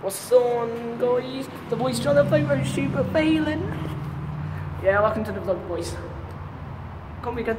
What's on, guys? The boys trying to photo shoot but failing. Yeah, welcome to the vlog, boys. Come we go.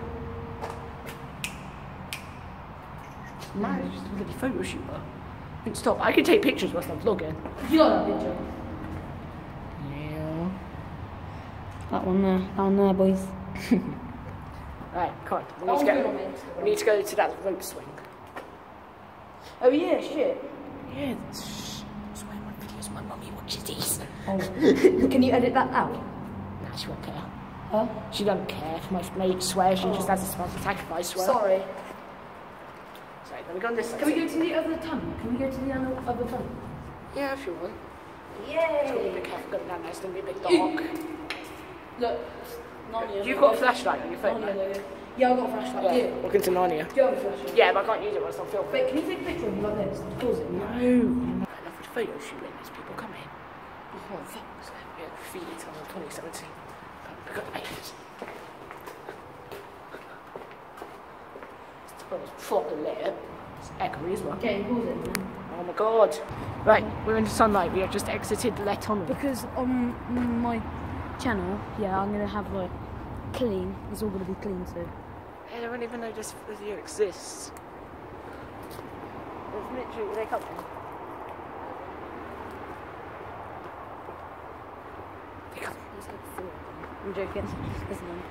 Man, just a bloody photo shooter. Stop, I can take pictures whilst I'm vlogging. You got that picture? Yeah. That one there, boys. Right, come on. We need to go to that rope swing. Oh yeah, shit. Yeah, that's why my videos, my mummy watches these. Oh. Can you edit that out? Nah, she won't care. Huh? She don't care if my mate swears, she just has a smart attack if I swear. Sorry. Sorry, let me go on this side. Can we go to the other tunnel? Can we go to the other tunnel? Yeah, if you want. Yay! It's gonna be a bit careful going down there, it's gonna be a bit dark. Look, Narnia. You've got a flashlight on your phone, Narnia, right? logo. Yeah, I've got a flashlight. Yeah, Yeah. welcome to Narnia. Do you have a flashlight? Yeah, but I can't use it whilst I'm filming. Wait, can you take a picture of me like this? Pause it. No, I'm not enough for the photo shooting, there's people coming. Oh, thanks. Yeah, feed on 2017. We've got 8. It's proper lit. It's echoey as well. Okay, pause it. Man. Oh my god. Right, we're in the sunlight. We have just exited the tunnel. Because on my channel, yeah, I'm gonna have like clean. It's all gonna be clean, so. I don't even know this video exists. There's literally, they come in. They come in. There's like 4 of them. I'm joking. Isn't there?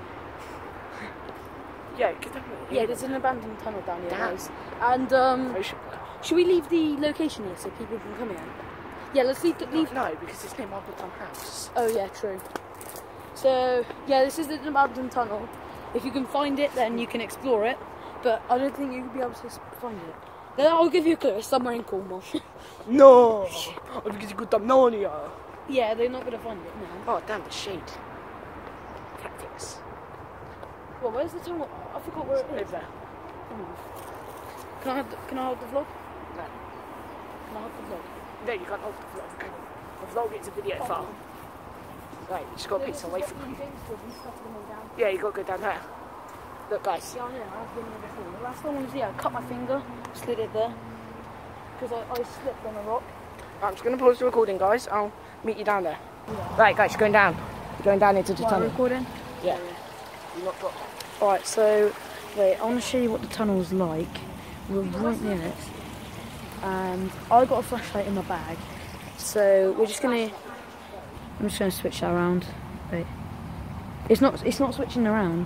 Yeah, get them. Yeah, there's an abandoned tunnel down here, Damn. guys. And Ocean. should we leave the location here so people can come here? Yeah, let's leave. No, because it's near Marble Town House. Oh yeah, true. So yeah, this is an abandoned tunnel. If you can find it, then you can explore it. But I don't think you'll be able to find it. Then I'll give you a clue. It's somewhere in Cornwall. No! Because you got the Narnia. Yeah, they're not gonna find it now. Oh, damn, the shade. Cactus. Well, where's the tunnel? I forgot where it is. Over there. Can I hold the vlog? No. Can I hold the vlog? No, you can't hold the vlog. The vlog is a video file. Right, you just got to pick some away from me. Yeah, you got to go down there. Look, guys. Yeah, I know. I've been there before. The last one was, yeah, I cut my finger, slid it there. Because I slipped on a rock. I'm just going to pause the recording, guys. I'll meet you down there. Yeah. Right, guys, you're going down. You're going down into the What, tunnel. recording? Yeah. You're not got... Alright, so, wait, I want to show you what the tunnel's like. We're right near it. And I got a flashlight in my bag. So, we're just going to... I'm just going to switch that around. Wait. It's not switching around.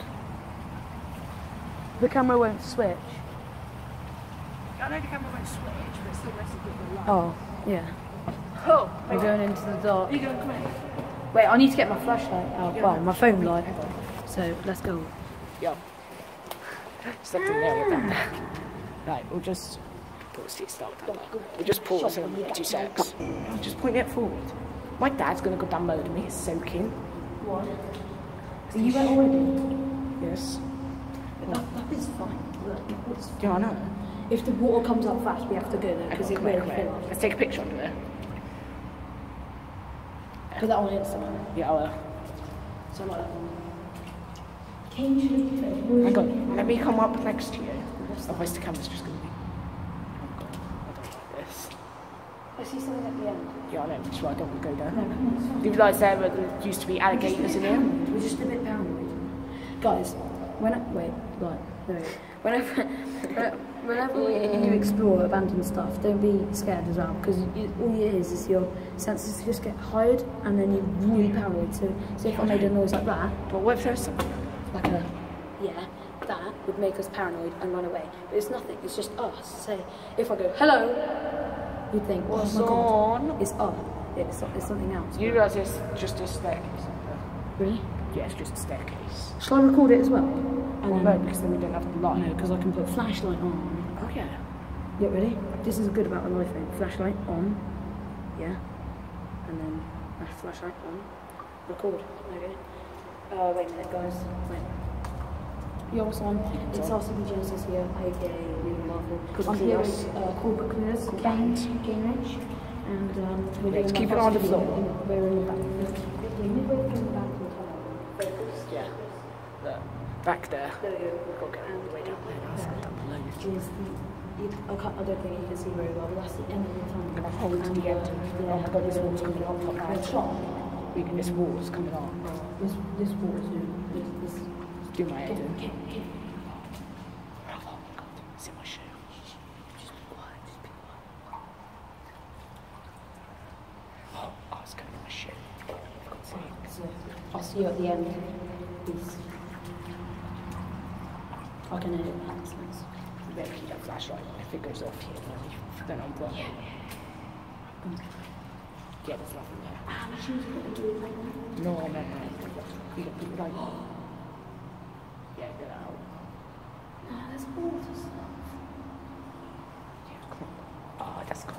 The camera won't switch. I know the camera won't switch, but it's still resting with the light. Oh, yeah. Oh, We're going into the dark. Are you going to come in? Wait, I need to get my flashlight out. Well, my phone light. So, let's go. Yeah. Something there with that. Right, we'll just pause it. Start with that. We'll just pause in 2 secs. I'll just point it forward. My dad's gonna go down mode me. It's soaking. What? So you went already? Yes. That is fine. Look, it's fine. Yeah, I know. If the water comes up fast, we have to go there because it will Come fill here. up. Let's take a picture under there. Put that on Instagram. Yeah, I will. So like that one. Can Hang on. Let me come up next to you. Otherwise the camera's just gonna be. Oh god. I don't like this. I see something at the end. Yeah, I know. That's why I don't want to go there. No, come on. It's fine. Do you realise there used to be alligators in here? We're just a bit paranoid. Guys, whenever you explore abandoned stuff, don't be scared as well, because all it is your senses just get hired and then you're really paranoid. So if I made a noise like that, But what if there's something? like a, yeah, that would make us paranoid and run away. But it's nothing, it's just us. Say, if I go, hello, you'd think, oh What's my on? God, it's us. It's something else. You realise it's just a staircase? Really? Yeah, it's just a staircase. Shall I record it as well? Well, no, because then we don't have the light. No, because I can put flashlight on. Oh, yeah. Yeah, ready? This is good about an iPhone. Flashlight on. Yeah. And then flashlight on. Record. Okay. Wait a minute, guys. Wait. Yo, what's on? It's RCB Genesis here, aka Real Marvel. I'm here with Corporate Clears, Cambridge. And we're doing keep it on the floor. We're in the back. We're midway through the back of the tunnel. Yeah. Look. Back there. There we go. We'll go way down there. Now. It's down below. Is the I don't think you can see very well, but that's the end of the tunnel. And I'm holding the end. Oh my god, this wall's coming on top now. It's shot. This wall's coming on. This wall is this. Do my head in. Get. Oh my god, it's in my shoe. Just be quiet. Oh, it's going in my shoe. For God's sake. So, I'll see you at the end. Peace. I can edit that. That's nice. You better keep that flashlight on. If it goes off here, then I'm wrong. Yeah, there's nothing there. My shoes are going to do it like that. No. You got people like that. Yeah, get out. No, there's balls and stuff. Yeah, come on. Oh, that's cool.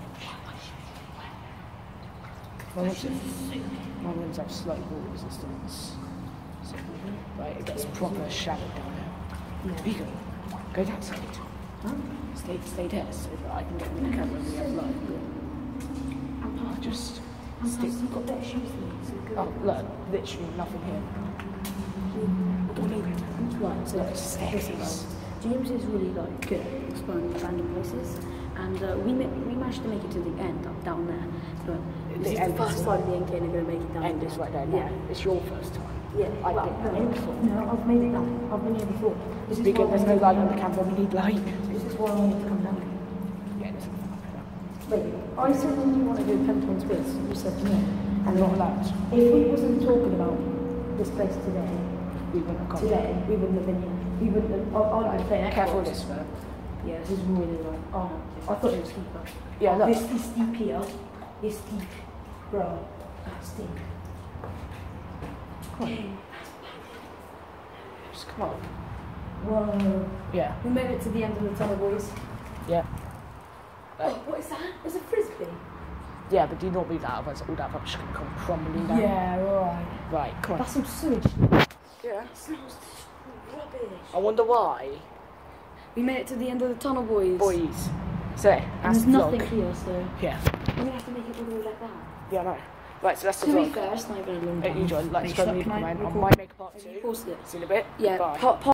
My rooms have slight wall resistance. So, right, it gets proper shadow down there. Yeah. Vigo, go that side. Huh? Stay there so that I can get in the camera when we have light. Oh, just stick. You've got better shoes than me, so go. Oh, look, literally nothing here. Right, so Staircase. James is really like good at exploring random places, and we managed to make it to the end up down there. But this is the first time me and Kane are going to make it down. End is right there. Yeah. It's your first time. Yeah. I didn't know it before. No, I've made it down. I've been here before. This is Because why there's no light on the camera, we need light. This is why I wanted to come down here. Yeah, there's nothing up here. Wait, I said when you want to do Pentaton's quiz, you said no. I'm not allowed. If we wasn't talking about this place today, We wouldn't have gone. we wouldn't have been here. We wouldn't have. I'd play Xbox. Careful with this, though. Yeah, this is really like. Oh, I thought it was steeper. Yeah, look. This is steep here. It's steep, bro. That's steep. Come on. Just come on. Whoa. Yeah. We made it to the end of the tunnel, boys. Yeah. Oh, what is that? It's a frisbee. Yeah, but do not move that, otherwise all that rubbish can come crumbling down. Yeah, right. Right, come on. That's some sewage. Yeah. It smells rubbish. I wonder why. We made it to the end of the tunnel, boys. Boys. So, And that's there's the nothing vlog. here, so Yeah. we're gonna have to make it all the way like that. Yeah, I know. Right, so that's the To be vlog. fair, it's not even a long Hope you time. enjoyed. Like, Wait, subscribe, can leave a I comment on record- my makeup part Have 2. you paused it? See you in a bit. Yeah, Bye. part